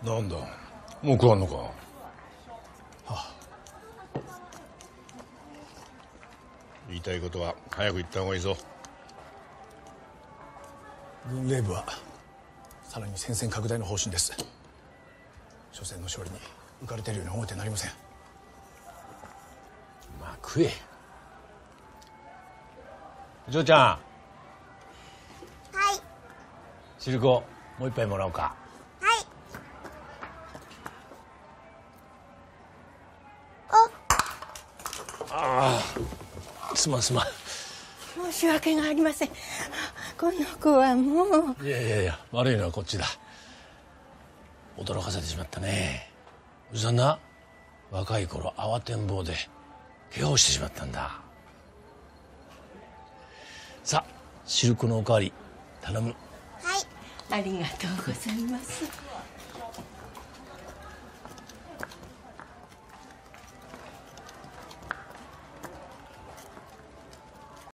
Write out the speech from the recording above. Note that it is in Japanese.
なんだ、もう食わんのか。はあ、 言いたいことは早く言った方がいいぞ。 軍令部はさらに戦線拡大の方針です。初戦の勝利に浮かれてるように思えてなりません。 まあ食え。嬢ちゃん。はい。汁粉もう一杯もらおうか。 はい。 ああ、すまん。 申し訳がありません。この子はもう。 いや悪いのはこっちだ。驚かせてしまったね。おじさんな、若い頃慌てんぼうで怪我をしてしまったんだ。さあ、汁粉のおかわり頼む。 はい。ありがとうございます。